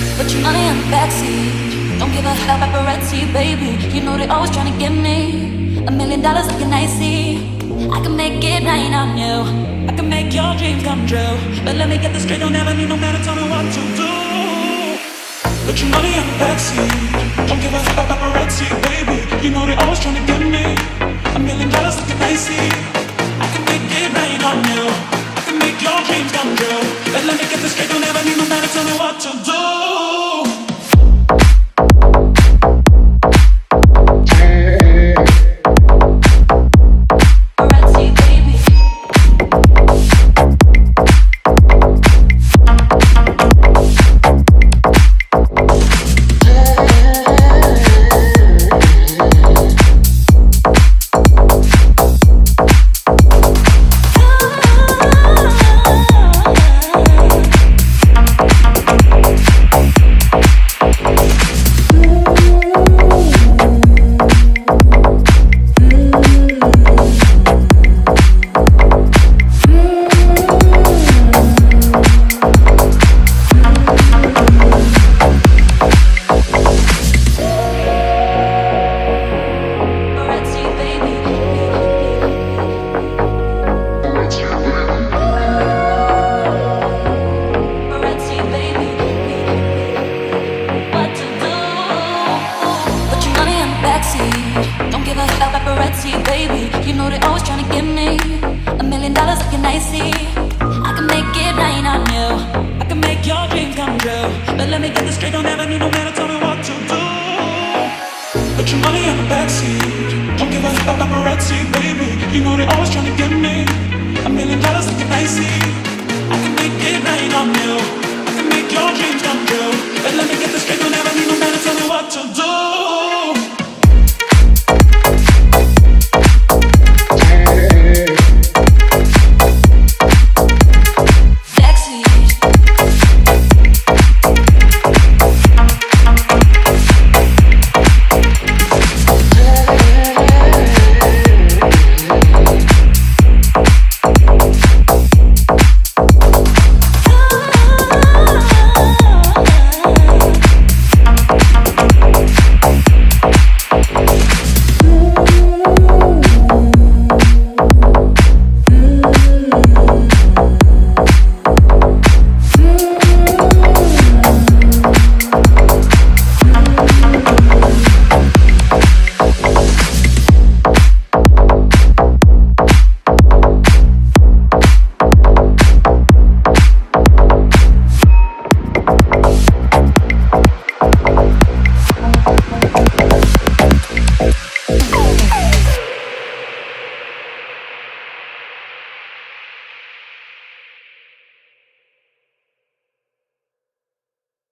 Put your money in the backseat. Don't give a hell paparazzi, baby. You know they always trying to get me. $1,000,000 looking icy. I can make it rain on you. I can make your dreams come true. But let me get this straight, don't ever need no man to tell me what to do. Put your money in the backseat. Don't give a hell about paparazzi, baby. You know they always trying to get me. $1,000,000 looking icy. I can make it rain on you. I can make your dreams come true. But let me get this straight, don't ever need no man to tell me what to do. Don't give a hell paparazzi, baby. You know they always trying to get me. $1,000,000 looking icy. I can make it rain on you. I can make your dreams come true. But let me get this straight, don't ever need no man to tell me what to do. Put your money in the backseat. Don't give a hell paparazzi, baby. You know they always trying to get me. $1,000,000 looking icy. I can make it rain on you.